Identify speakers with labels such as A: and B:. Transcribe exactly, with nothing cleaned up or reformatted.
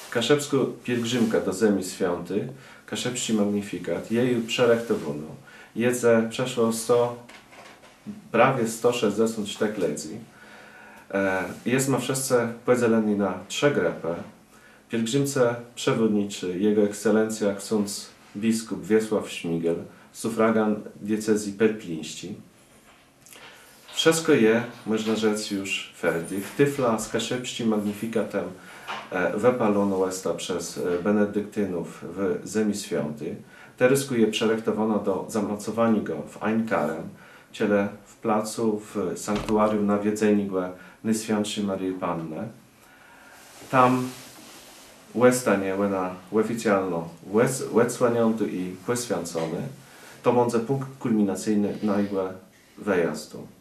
A: Kaszebsku pielgrzymka do Zemi Świąty, Kaszebści Magnifikat, jej przerechtowano. Jedze przeszło sto, prawie sto sześćdziesiąt cztery ledzi. Jest ma wszyscy podzieleni na trzy grupy. Pielgrzymce przewodniczy Jego Ekscelencja ksiądz biskup Wiesław Śmigel, sufragan diecezji perplińskiej. Wszystko je, można rzec, już fertig. Tyfla z Kaszebści Magnifikatem wypalono jest przez benedyktynów w Zemi Świąty. Teraz je przerektowano do zamocowania go w Einkarem, czyli w placu, w sanktuarium nawiedzeni go Najświętszej Maryi Panny. Tam łestanie łena oficjalno łecłaniąty i poświęcony. To będzie punkt kulminacyjny na jego wyjazdu.